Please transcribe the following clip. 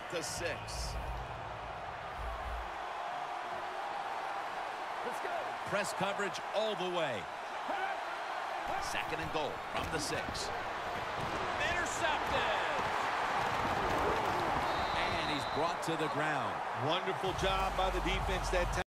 to 6. Let's go. Press coverage all the way. 2nd and goal from the 6. Intercepted. And he's brought to the ground. Wonderful job by the defense that time.